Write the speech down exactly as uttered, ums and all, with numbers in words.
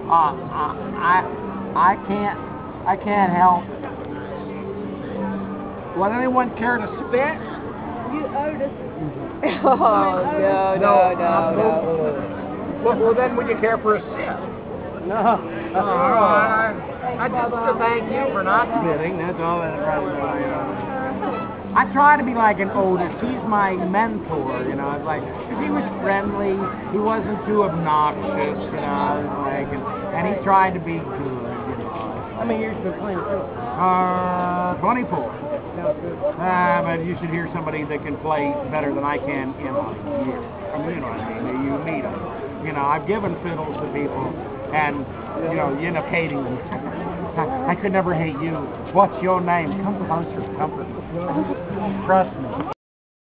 Uh, I, I can't, I can't help. Would anyone care to spit? You owed us. Oh, no, no, no, no. Well, well, then would you care for a sip? No. Oh, I, I just want to thank you for not spitting. That's all that really matters. I try to be like an Otis. He's my mentor, you know. It's like, cause he was friendly. He wasn't too obnoxious, you know. Like, and, and he tried to be good, you know. How many years been playing? Uh, twenty-four. Uh, but you should hear somebody that can play better than I can in a year. I mean, you know what I mean? You meet them. You know, I've given fiddles to people, and, you know, you end up hating them. I, I could never hate you. What's your name? Come closer. Comfort. Trust me.